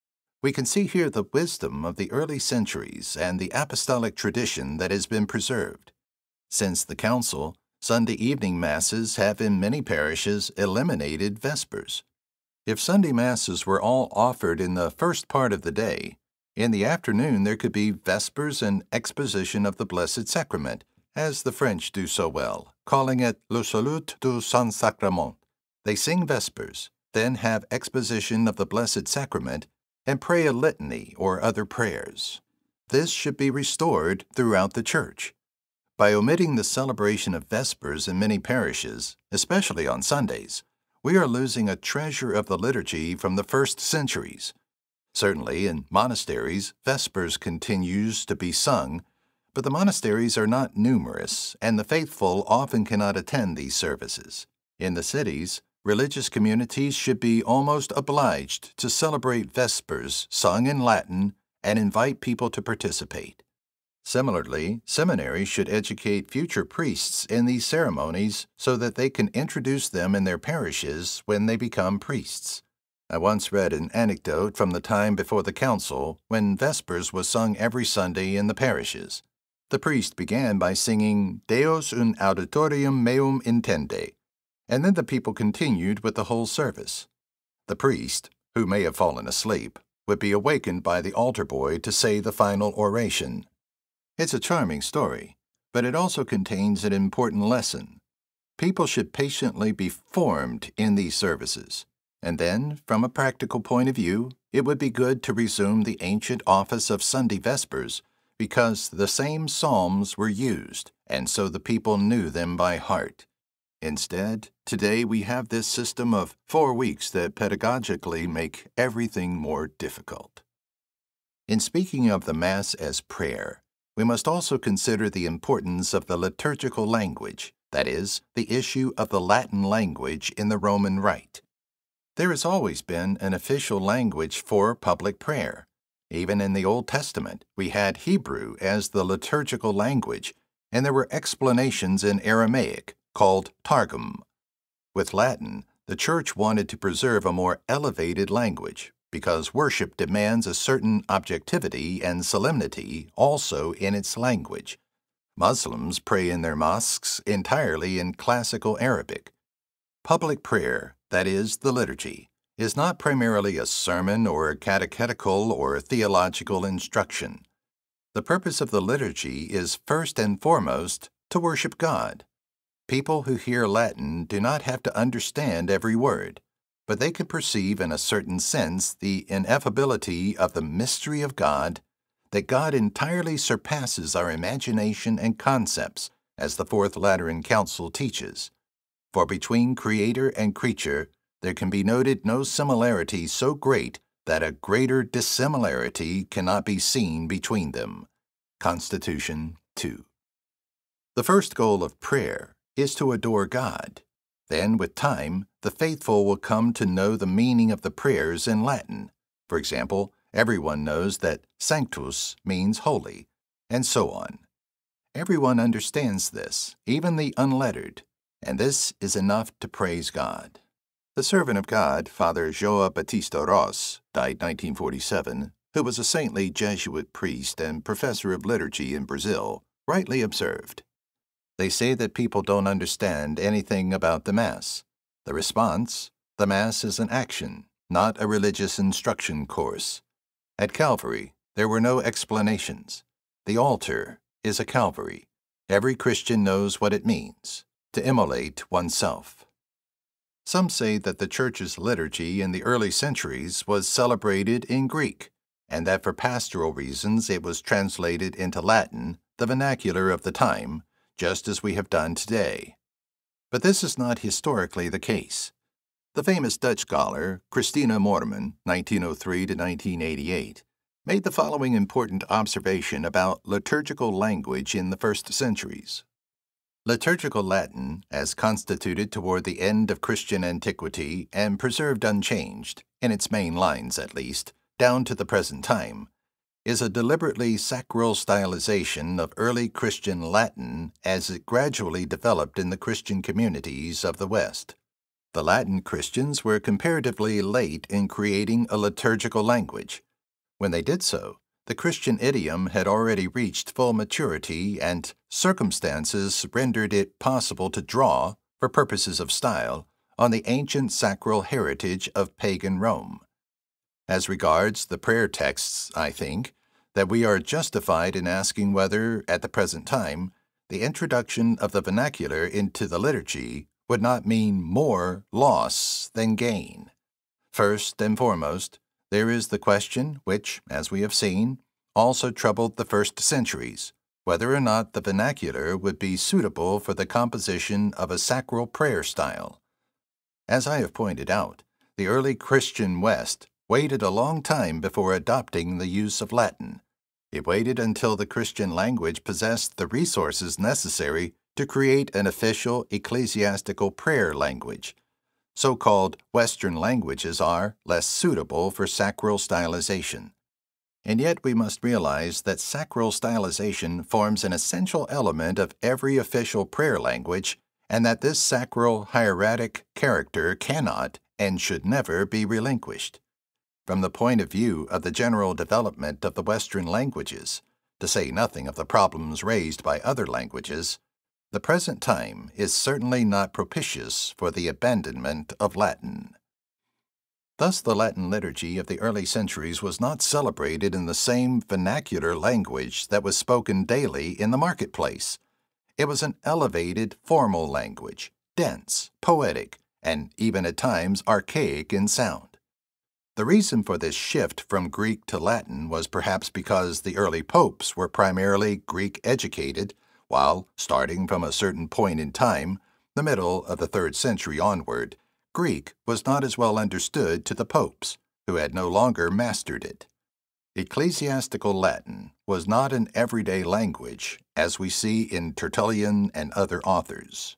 We can see here the wisdom of the early centuries and the apostolic tradition that has been preserved. Since the Council, Sunday evening Masses have in many parishes eliminated Vespers. If Sunday Masses were all offered in the first part of the day, in the afternoon there could be Vespers and exposition of the Blessed Sacrament, as the French do so well, calling it le salut du Saint-Sacrement. They sing Vespers, then have exposition of the Blessed Sacrament, and pray a litany or other prayers. This should be restored throughout the Church. By omitting the celebration of Vespers in many parishes, especially on Sundays, we are losing a treasure of the liturgy from the first centuries. Certainly, in monasteries, Vespers continues to be sung, but the monasteries are not numerous, and the faithful often cannot attend these services. In the cities, religious communities should be almost obliged to celebrate Vespers sung in Latin and invite people to participate. Similarly, seminaries should educate future priests in these ceremonies so that they can introduce them in their parishes when they become priests. I once read an anecdote from the time before the Council when Vespers was sung every Sunday in the parishes. The priest began by singing Deus un auditorium meum intende, and then the people continued with the whole service. The priest, who may have fallen asleep, would be awakened by the altar boy to say the final oration. It's a charming story, but it also contains an important lesson. People should patiently be formed in these services, and then, from a practical point of view, it would be good to resume the ancient office of Sunday Vespers because the same psalms were used, and so the people knew them by heart. Instead, today we have this system of 4 weeks that pedagogically make everything more difficult. In speaking of the Mass as prayer, we must also consider the importance of the liturgical language, that is, the issue of the Latin language in the Roman Rite. There has always been an official language for public prayer. Even in the Old Testament, we had Hebrew as the liturgical language, and there were explanations in Aramaic, called Targum. With Latin, the Church wanted to preserve a more elevated language, because worship demands a certain objectivity and solemnity also in its language. Muslims pray in their mosques entirely in classical Arabic. Public prayer, that is, the liturgy, is not primarily a sermon or catechetical or theological instruction. The purpose of the liturgy is first and foremost to worship God. People who hear Latin do not have to understand every word, but they can perceive in a certain sense the ineffability of the mystery of God, that God entirely surpasses our imagination and concepts, as the Fourth Lateran Council teaches. For between Creator and creature there can be noted no similarity so great that a greater dissimilarity cannot be seen between them. Constitution 2. The first goal of prayer is to adore God. Then, with time, the faithful will come to know the meaning of the prayers in Latin. For example, Everyone knows that sanctus means holy, and so on. Everyone understands this, even the unlettered, and this is enough to praise God. The servant of God, Father João Batista Ross, died 1947, who was a saintly Jesuit priest and professor of liturgy in Brazil, rightly observed, "They say that people don't understand anything about the Mass. The response, the Mass is an action, not a religious instruction course. At Calvary, there were no explanations. The altar is a Calvary. Every Christian knows what it means, to immolate oneself." Some say that the Church's liturgy in the early centuries was celebrated in Greek, and that for pastoral reasons it was translated into Latin, the vernacular of the time, just as we have done today. But this is not historically the case. The famous Dutch scholar Christina Moorman, 1903 to 1988, made the following important observation about liturgical language in the first centuries. Liturgical Latin, as constituted toward the end of Christian antiquity and preserved unchanged, in its main lines at least, down to the present time, is a deliberately sacral stylization of early Christian Latin as it gradually developed in the Christian communities of the West. The Latin Christians were comparatively late in creating a liturgical language. When they did so, the Christian idiom had already reached full maturity, and circumstances rendered it possible to draw, for purposes of style, on the ancient sacral heritage of pagan Rome. As regards the prayer texts, I think that we are justified in asking whether, at the present time, the introduction of the vernacular into the liturgy would not mean more loss than gain. First and foremost, there is the question which, as we have seen, also troubled the first centuries, whether or not the vernacular would be suitable for the composition of a sacral prayer style. As I have pointed out, the early Christian West waited a long time before adopting the use of Latin. It waited until the Christian language possessed the resources necessary to create an official ecclesiastical prayer language. So-called Western languages are less suitable for sacral stylization. And yet we must realize that sacral stylization forms an essential element of every official prayer language, and that this sacral hieratic character cannot and should never be relinquished. From the point of view of the general development of the Western languages, to say nothing of the problems raised by other languages, the present time is certainly not propitious for the abandonment of Latin. Thus the Latin liturgy of the early centuries was not celebrated in the same vernacular language that was spoken daily in the marketplace. It was an elevated, formal language, dense, poetic, and even at times archaic in sound. The reason for this shift from Greek to Latin was perhaps because the early popes were primarily Greek-educated, while, starting from a certain point in time, the middle of the 3rd century onward, Greek was not as well understood to the popes, who had no longer mastered it. Ecclesiastical Latin was not an everyday language, as we see in Tertullian and other authors.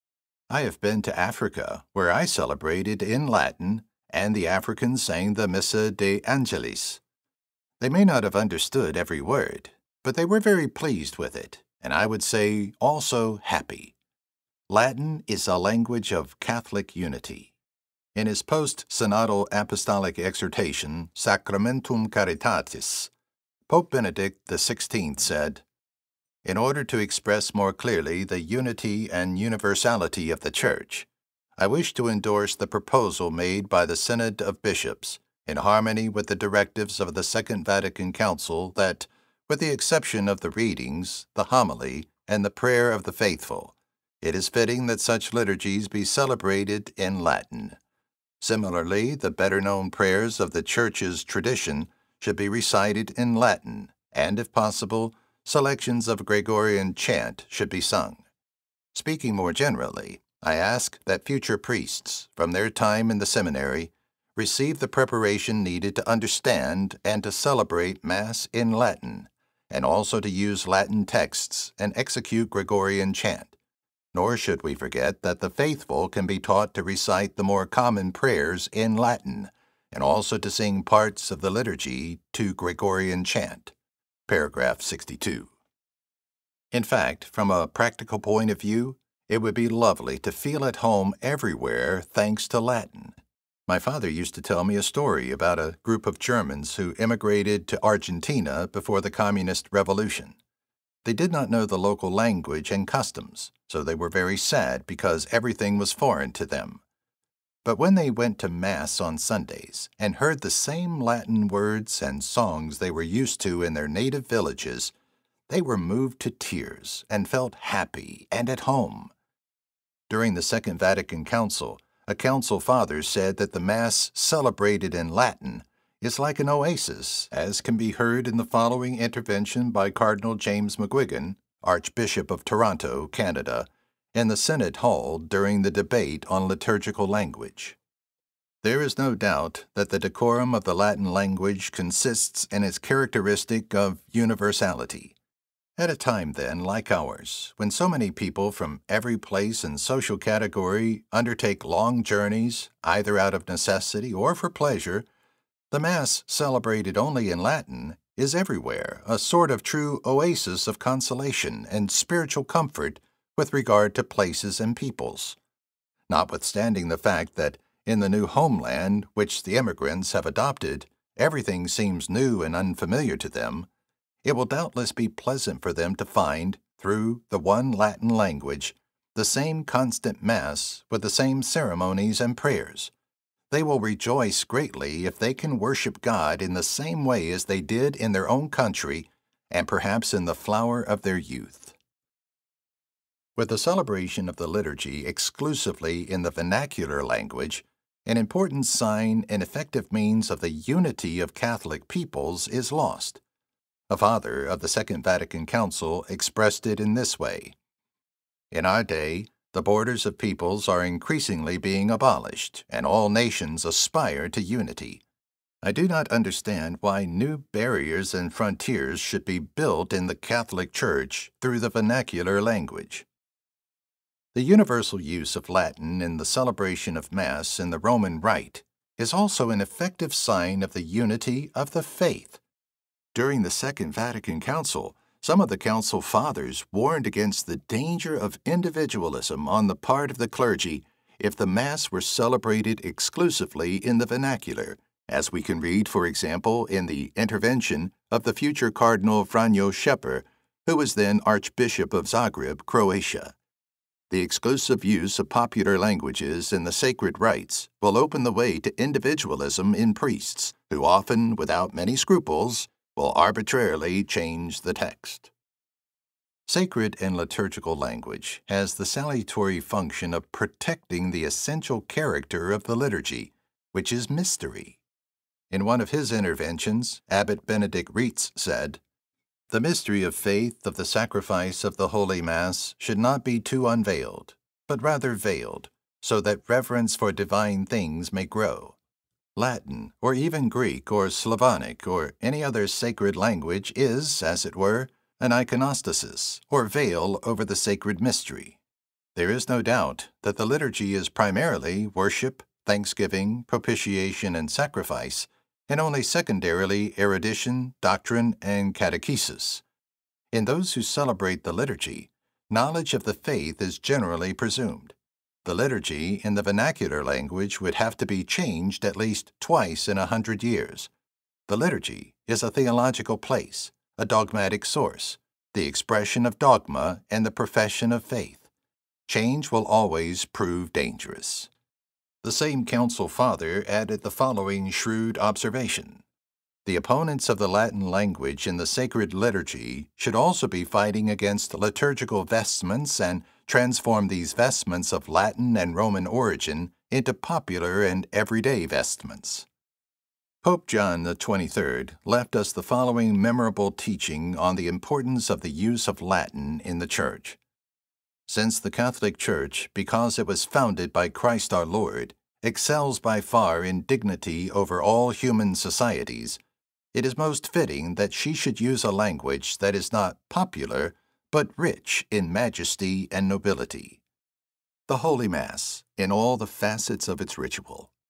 I have been to Africa, where I celebrated in Latin, and the Africans sang the Missa de Angelis. They may not have understood every word, but they were very pleased with it, and I would say also happy. Latin is a language of Catholic unity. In his post-synodal apostolic exhortation, Sacramentum Caritatis, Pope Benedict XVI said, "In order to express more clearly the unity and universality of the Church, I wish to endorse the proposal made by the Synod of Bishops, in harmony with the directives of the Second Vatican Council, that, with the exception of the readings, the homily, and the prayer of the faithful, it is fitting that such liturgies be celebrated in Latin. Similarly, the better-known prayers of the Church's tradition should be recited in Latin, and, if possible, selections of Gregorian chant should be sung. Speaking more generally, I ask that future priests, from their time in the seminary, receive the preparation needed to understand and to celebrate Mass in Latin, and also to use Latin texts and execute Gregorian chant. Nor should we forget that the faithful can be taught to recite the more common prayers in Latin, and also to sing parts of the liturgy to Gregorian chant. Paragraph 62. In fact, from a practical point of view, it would be lovely to feel at home everywhere thanks to Latin. My father used to tell me a story about a group of Germans who immigrated to Argentina before the Communist Revolution. They did not know the local language and customs, so they were very sad because everything was foreign to them. But when they went to Mass on Sundays and heard the same Latin words and songs they were used to in their native villages, they were moved to tears and felt happy and at home. During the Second Vatican Council, a council father said that the Mass celebrated in Latin is like an oasis, as can be heard in the following intervention by Cardinal James McGuigan, Archbishop of Toronto, Canada, in the Synod Hall during the debate on liturgical language. There is no doubt that the decorum of the Latin language consists in its characteristic of universality. At a time, then, like ours, when so many people from every place and social category undertake long journeys, either out of necessity or for pleasure, the Mass celebrated only in Latin is everywhere a sort of true oasis of consolation and spiritual comfort with regard to places and peoples. Notwithstanding the fact that in the new homeland which the immigrants have adopted, everything seems new and unfamiliar to them, it will doubtless be pleasant for them to find, through the one Latin language, the same constant Mass with the same ceremonies and prayers. They will rejoice greatly if they can worship God in the same way as they did in their own country and perhaps in the flower of their youth. With the celebration of the liturgy exclusively in the vernacular language, an important sign and effective means of the unity of Catholic peoples is lost. A father of the Second Vatican Council expressed it in this way: "In our day, the borders of peoples are increasingly being abolished, and all nations aspire to unity. I do not understand why new barriers and frontiers should be built in the Catholic Church through the vernacular language." The universal use of Latin in the celebration of Mass in the Roman Rite is also an effective sign of the unity of the faith. During the Second Vatican Council, some of the Council Fathers warned against the danger of individualism on the part of the clergy if the Mass were celebrated exclusively in the vernacular, as we can read, for example, in the intervention of the future Cardinal Franjo Šeper, who was then Archbishop of Zagreb, Croatia. The exclusive use of popular languages in the sacred rites will open the way to individualism in priests, who often, without many scruples, will arbitrarily change the text. Sacred and liturgical language has the salutary function of protecting the essential character of the liturgy, which is mystery. In one of his interventions, Abbot Benedict Reitz said, "The mystery of faith of the sacrifice of the Holy Mass should not be too unveiled, but rather veiled, so that reverence for divine things may grow. Latin, or even Greek or Slavonic or any other sacred language is, as it were, an iconostasis, or veil over the sacred mystery. There is no doubt that the liturgy is primarily worship, thanksgiving, propitiation, and sacrifice, and only secondarily erudition, doctrine, and catechesis. In those who celebrate the liturgy, knowledge of the faith is generally presumed. The liturgy in the vernacular language would have to be changed at least twice in 100 years. The liturgy is a theological place, a dogmatic source, the expression of dogma and the profession of faith. Change will always prove dangerous." The same Council Father added the following shrewd observation: "The opponents of the Latin language in the sacred liturgy should also be fighting against liturgical vestments and transform these vestments of Latin and Roman origin into popular and everyday vestments." Pope John XXIII left us the following memorable teaching on the importance of the use of Latin in the Church. "Since the Catholic Church, because it was founded by Christ our Lord, excels by far in dignity over all human societies, it is most fitting that she should use a language that is not popular, but rich in majesty and nobility. The Holy Mass, in all the facets of its ritual,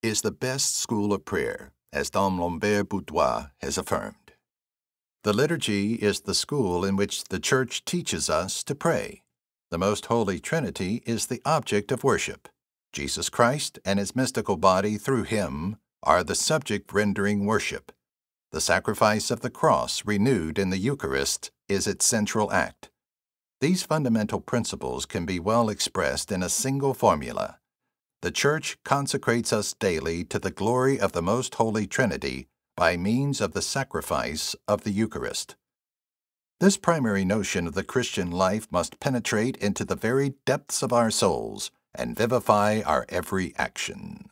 is the best school of prayer, as Dom Lambert Boudoir has affirmed. The liturgy is the school in which the Church teaches us to pray. The Most Holy Trinity is the object of worship. Jesus Christ and his mystical body through him are the subject rendering worship. The sacrifice of the cross renewed in the Eucharist is its central act. These fundamental principles can be well expressed in a single formula. The Church consecrates us daily to the glory of the Most Holy Trinity by means of the sacrifice of the Eucharist. This primary notion of the Christian life must penetrate into the very depths of our souls and vivify our every action.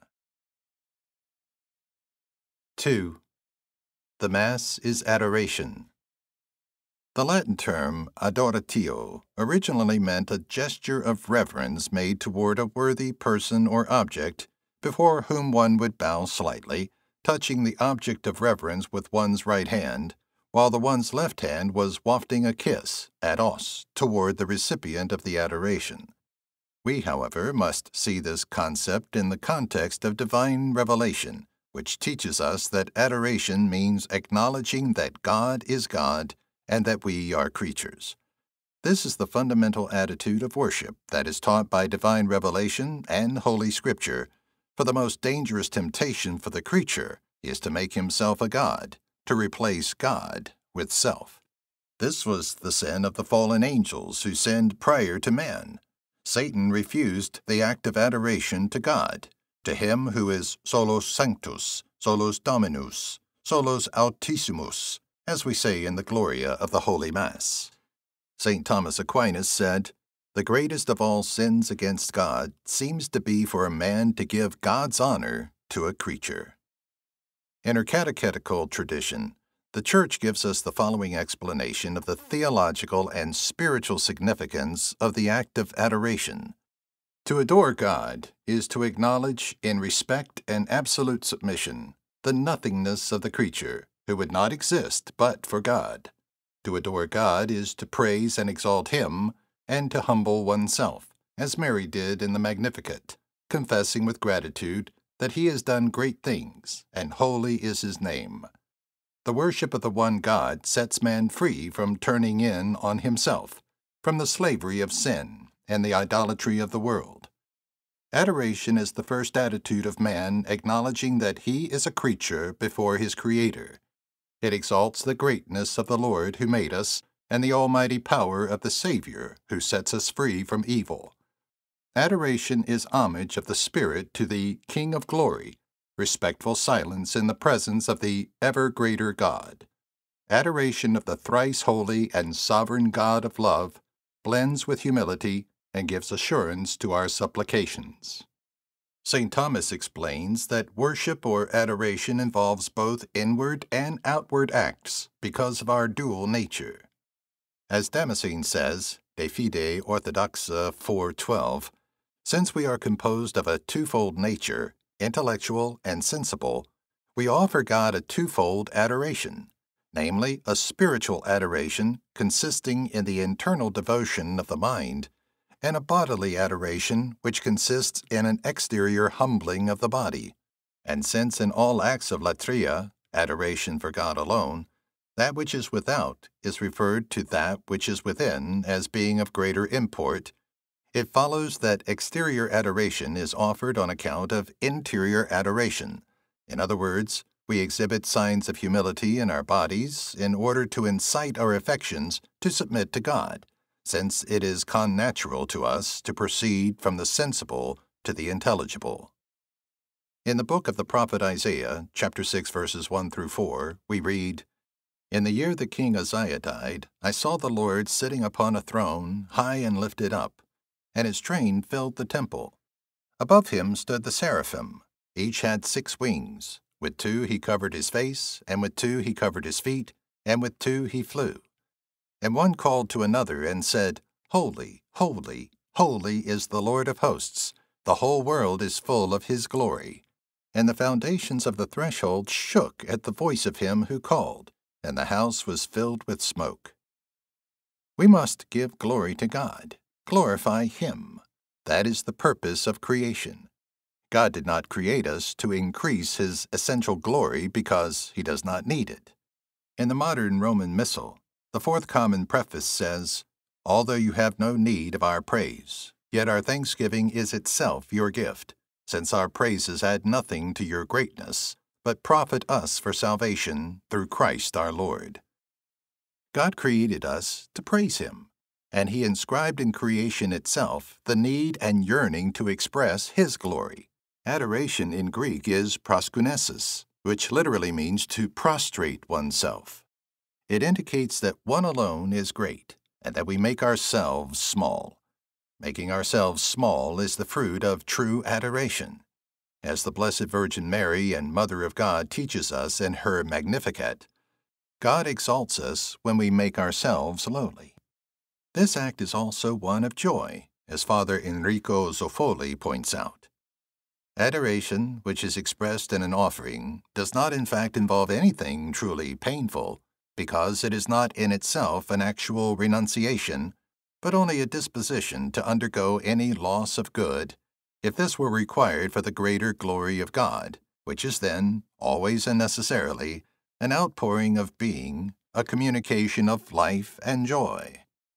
2. The Mass is adoration. The Latin term adoratio originally meant a gesture of reverence made toward a worthy person or object, before whom one would bow slightly, touching the object of reverence with one's right hand, while the one's left hand was wafting a kiss, ados, toward the recipient of the adoration. We, however, must see this concept in the context of divine revelation, which teaches us that adoration means acknowledging that God is God and that we are creatures. This is the fundamental attitude of worship that is taught by divine revelation and Holy Scripture, for the most dangerous temptation for the creature is to make himself a god, to replace God with self. This was the sin of the fallen angels who sinned prior to man. Satan refused the act of adoration to God, to him who is solus sanctus, solus dominus, solus altissimus, as we say in the Gloria of the Holy Mass. St. Thomas Aquinas said, "The greatest of all sins against God seems to be for a man to give God's honor to a creature." In her catechetical tradition, the Church gives us the following explanation of the theological and spiritual significance of the act of adoration. To adore God is to acknowledge in respect and absolute submission the nothingness of the creature, who would not exist but for God. To adore God is to praise and exalt Him and to humble oneself, as Mary did in the Magnificat, confessing with gratitude that He has done great things, and holy is His name. The worship of the one God sets man free from turning in on himself, from the slavery of sin and the idolatry of the world. Adoration is the first attitude of man acknowledging that he is a creature before his Creator. It exalts the greatness of the Lord who made us and the almighty power of the Savior who sets us free from evil. Adoration is homage of the Spirit to the King of Glory, respectful silence in the presence of the ever greater God. Adoration of the thrice holy and sovereign God of love blends with humility and gives assurance to our supplications. St. Thomas explains that worship or adoration involves both inward and outward acts because of our dual nature. As Damascene says, De Fide Orthodoxa 4:12, since we are composed of a twofold nature, intellectual and sensible, we offer God a twofold adoration, namely a spiritual adoration consisting in the internal devotion of the mind, and a bodily adoration which consists in an exterior humbling of the body. And since in all acts of latria, adoration for God alone, that which is without is referred to that which is within as being of greater import, it follows that exterior adoration is offered on account of interior adoration. In other words, we exhibit signs of humility in our bodies in order to incite our affections to submit to God, since it is connatural to us to proceed from the sensible to the intelligible. In the book of the prophet Isaiah, chapter 6, verses 1 through 4, we read, "In the year that King Uzziah died, I saw the Lord sitting upon a throne, high and lifted up, and his train filled the temple. Above him stood the seraphim. Each had 6 wings. With 2 he covered his face, and with 2 he covered his feet, and with 2 he flew. And one called to another and said, Holy, holy, holy is the Lord of hosts. The whole world is full of his glory. And the foundations of the threshold shook at the voice of him who called, and the house was filled with smoke." We must give glory to God, glorify Him. That is the purpose of creation. God did not create us to increase His essential glory because He does not need it. In the modern Roman Missal, the fourth common preface says, "Although you have no need of our praise, yet our thanksgiving is itself your gift, since our praises add nothing to your greatness, but profit us for salvation through Christ our Lord." God created us to praise Him, and He inscribed in creation itself the need and yearning to express His glory. Adoration in Greek is proskunesis, which literally means to prostrate oneself. It indicates that one alone is great, and that we make ourselves small. Making ourselves small is the fruit of true adoration. As the Blessed Virgin Mary and Mother of God teaches us in her Magnificat, God exalts us when we make ourselves lowly. This act is also one of joy, as Father Enrico Zoffoli points out. Adoration, which is expressed in an offering, does not in fact involve anything truly painful, because it is not in itself an actual renunciation, but only a disposition to undergo any loss of good, if this were required for the greater glory of God, which is then, always and necessarily, an outpouring of being, a communication of life and joy.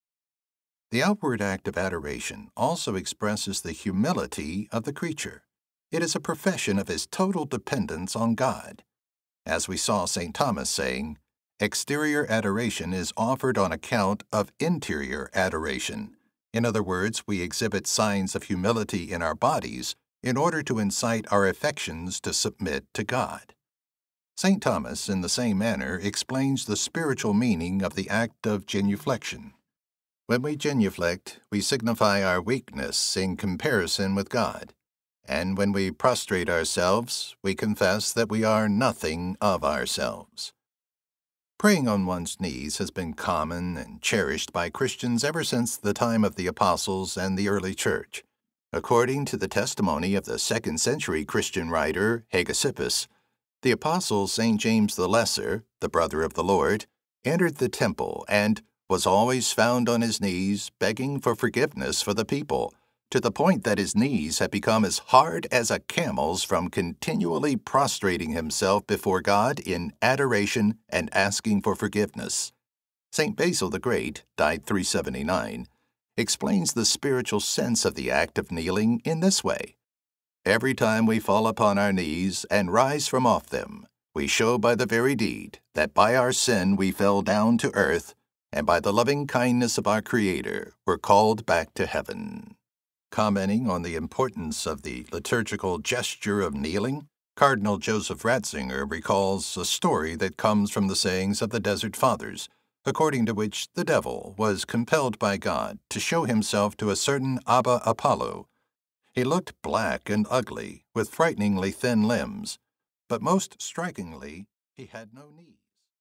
The outward act of adoration also expresses the humility of the creature. It is a profession of his total dependence on God. As we saw St. Thomas saying, exterior adoration is offered on account of interior adoration. In other words, we exhibit signs of humility in our bodies in order to incite our affections to submit to God. St. Thomas, in the same manner, explains the spiritual meaning of the act of genuflection. When we genuflect, we signify our weakness in comparison with God. And when we prostrate ourselves, we confess that we are nothing of ourselves. Praying on one's knees has been common and cherished by Christians ever since the time of the Apostles and the early Church. According to the testimony of the 2nd century Christian writer Hegesippus, the Apostle St. James the Lesser, the brother of the Lord, entered the temple and was always found on his knees begging for forgiveness for the people, to the point that his knees had become as hard as a camel's from continually prostrating himself before God in adoration and asking for forgiveness. St. Basil the Great, died 379, explains the spiritual sense of the act of kneeling in this way. Every time we fall upon our knees and rise from off them, we show by the very deed that by our sin we fell down to earth, and by the loving kindness of our Creator were called back to heaven. Commenting on the importance of the liturgical gesture of kneeling, Cardinal Joseph Ratzinger recalls a story that comes from the sayings of the Desert Fathers, according to which the devil was compelled by God to show himself to a certain Abba Apollo. He looked black and ugly, with frighteningly thin limbs, but most strikingly, he had no knees.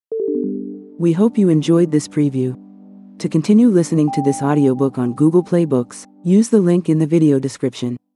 We hope you enjoyed this preview. To continue listening to this audiobook on Google Play Books, use the link in the video description.